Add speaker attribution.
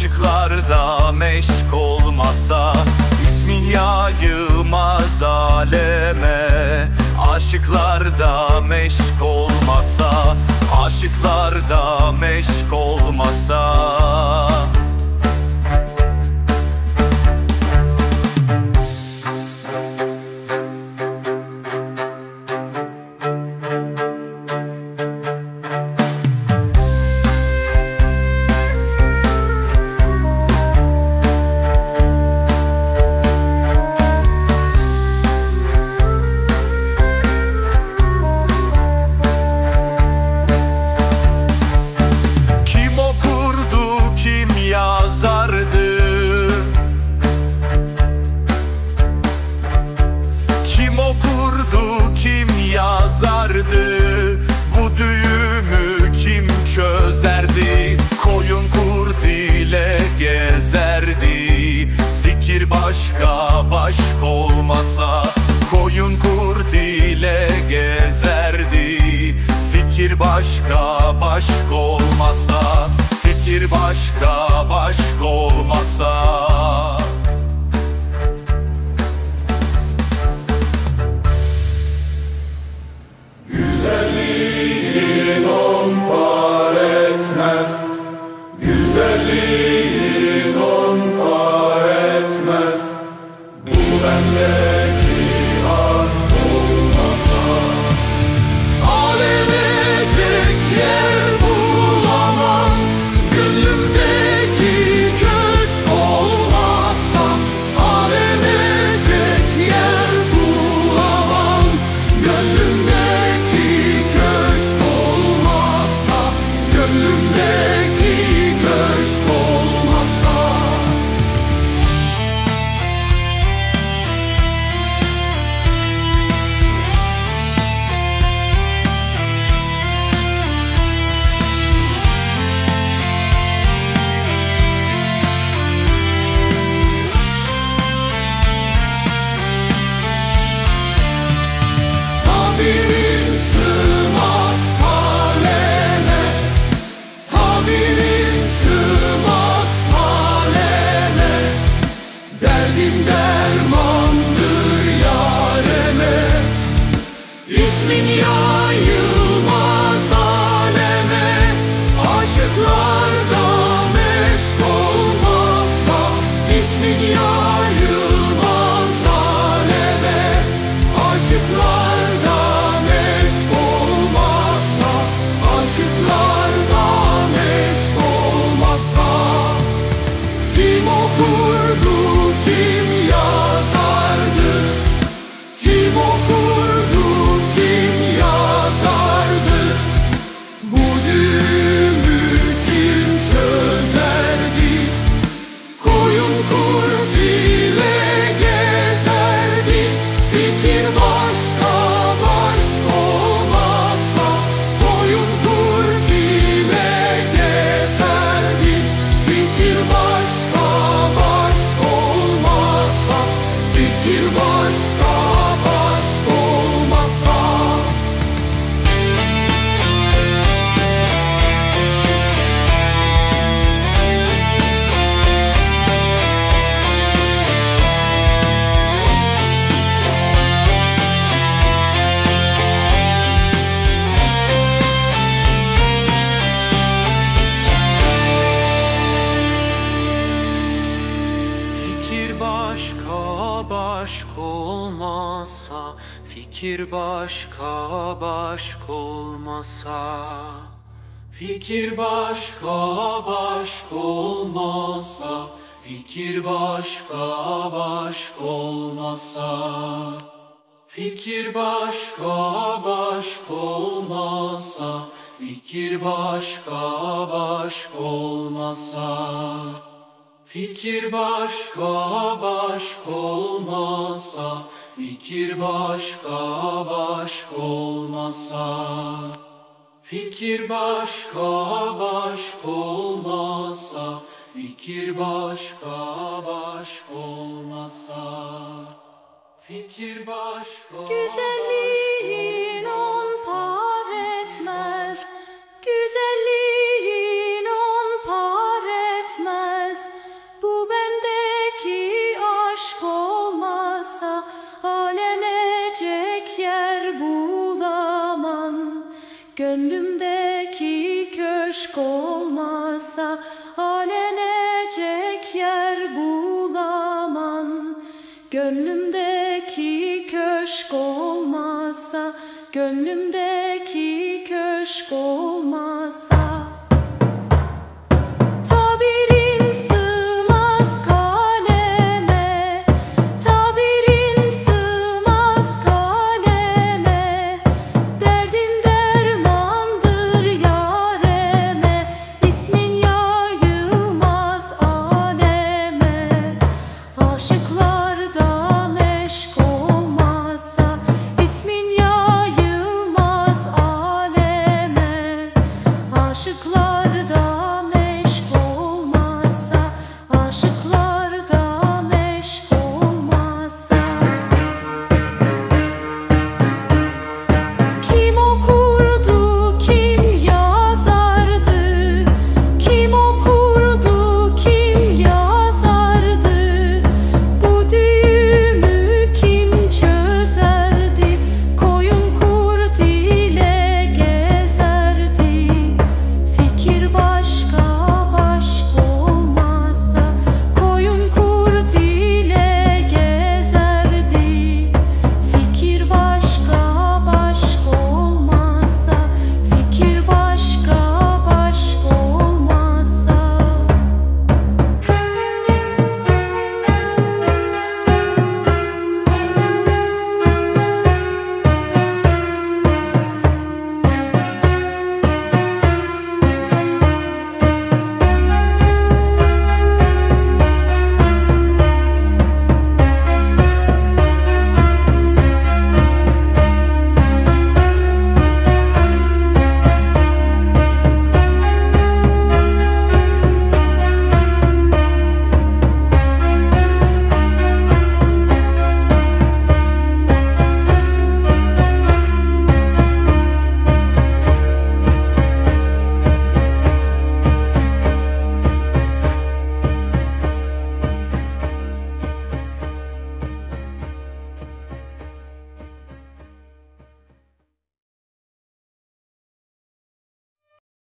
Speaker 1: aşıklarda meşk olmasa, ismin yayılmaz aleme. Aşıklarda meşk olmasa, aşıklarda meşk olmasa. Bu düğümü kim çözerdi? Koyun kurt ile gezerdi. Fikir başka başka olmasa, koyun kurt ile gezerdi. Fikir başka başka olmasa, fikir başka başka olmasa.
Speaker 2: Güzelliğin on par etmez, güzelliğin on par etmez. Bu bendeki aşk olmasa, ağlanacak yer bulamam. Gönlümdeki köşk olmasa, ağlanacak yer bulamam. Gönlümdeki gönlümdeki köşk olmasa. Tabirim sığmaz kaleme, tabirim sığmaz kaleme. Derdim dermandır yareme, ismin yayılmaz aleme. Aşıklarda meşk olmazsa, ismin yayılmaz aleme. Aşıklarda meşk olmazsa, aşıklarda meşk olmazsa. Kim okurdu, kim yazardı? Kim okurdu, kim yazardı? Bu düğümü kim çözerdi? Koyun kurt ile gezerdi. Fikir başka başka olmazsa, koyun kurt ile gezerdi. Fikir başka başka olmazsa, fikir başka başka olmazsa. Fikir başka başka olmasa, fikir başka başka olmasa. Fikir başka başka olmasa, fikir başka başka olmasa. Fikir başka başka olmasa, fikir başka başka olmasa. Fikir başka başka olmasa, fikir başka başka olmasa. Fikir başka başka olmasa, fikir başka başka olmasa. Fikir başka.
Speaker 3: Güzelliğin on par etmez, güzelliğin on par etmez. Gönlümdeki köşk olmazsa alenecek yer bulamam. Gönlümdeki köşk olmazsa, gönlümdeki köşk olmazsa